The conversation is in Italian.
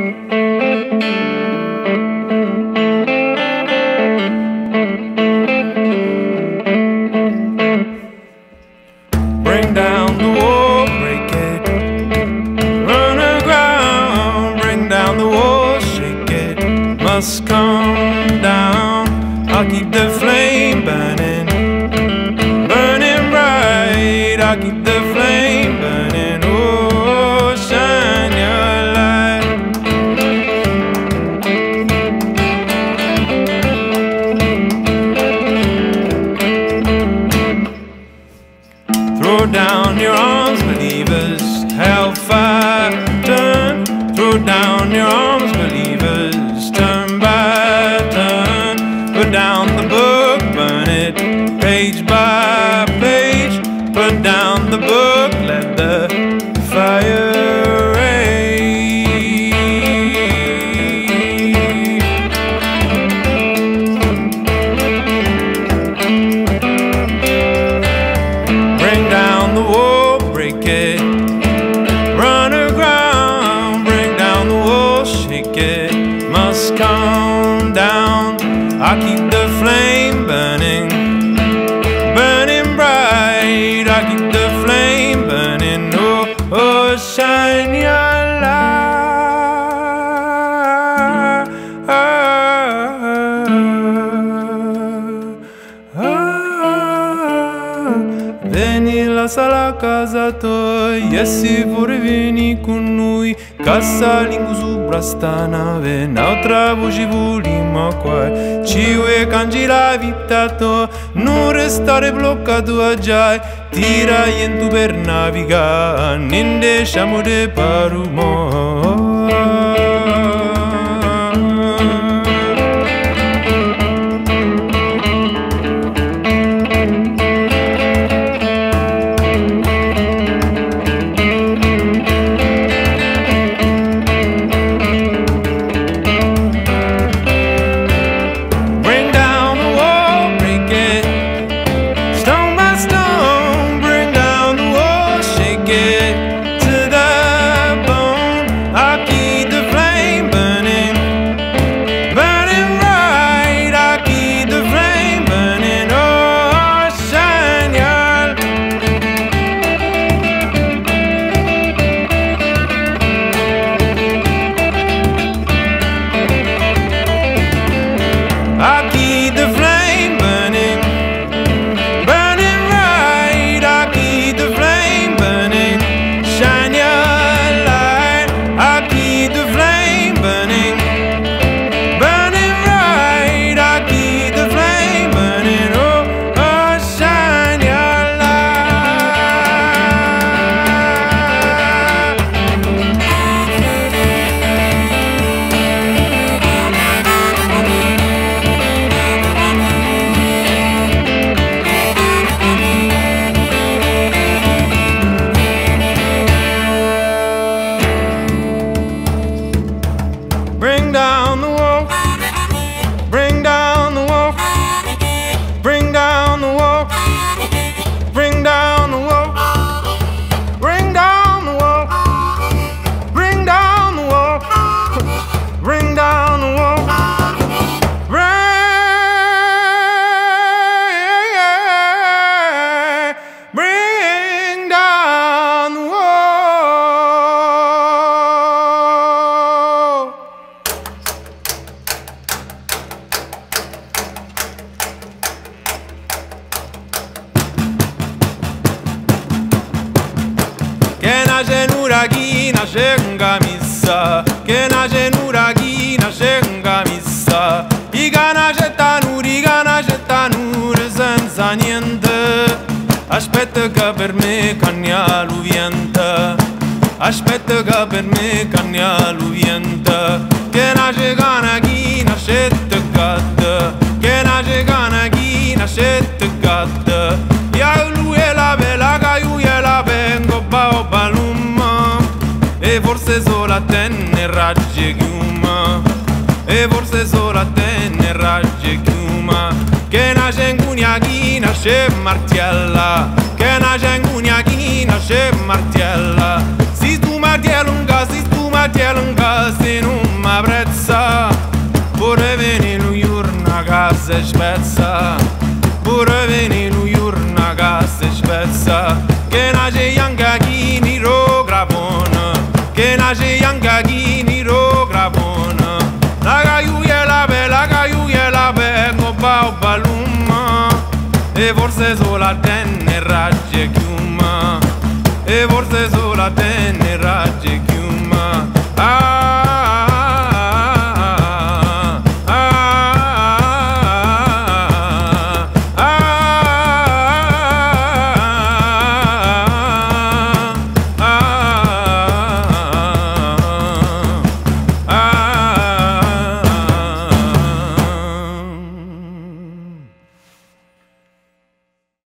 Bring down the wall, break it, run aground. Bring down the wall, shake it, must come down. I'll keep the flame burning, burning bright. I'll keep the flame burning, oh, shine your light. Throw down your arms, believers, hellfire, turn. Throw down your arms, believers, turn by turn. Put down the book, burn it, page by page. Put down the book, let the fire rage. Bring down the wall, break it, run aground. Bring down the wall, shake it, must come down. I'll keep the flame burning, burning bright. I'll keep the flame burning, oh, oh, shine your light. Veni, lascia la casa tua, e si vuoi vieni con noi. Casa lingu subra sta nave, un'altra voce volima qua. Ci vuoi cangi la vita tua, non restare bloccato a già. Tira in tu per navigare, non lasciamo di parumo. Bring down the wall, bring down the wall, bring down the wall, bring down the wall, bring down the wall, bring down the wall, bring down the wall, bring down the wall. Che nasce n'uraghi, nasce un camissa. Che nasce n'uraghi, nasce un camissa. I cana c'è tanuri senza niente. Aspetta che per me cagna l'uviente. Aspetta che per me cagna l'uviente. Che nasce cana chi nasce te gatta. Che nasce cana chi nasce te gatta. Ya lui è la bella caiu e la vengo bao balum. E forse solo a te ne raggi chiuma. E forse solo a te ne raggi chiuma. Che nasce in cugna chi nasce martiella. Che nasce in cugna chi nasce martiella. Si tu martiella un gas, si tu martiella un gas, se non m'apprezza, pure veni lui urna che si spezza, pure veni lui urna che si spezza, che nasce anche chi mi rograpone, che nasce anche chi mi rograpone, la caiuia la pe, coppa o balum, e forse solo a tenne ragge chiuma, e forse solo a tenne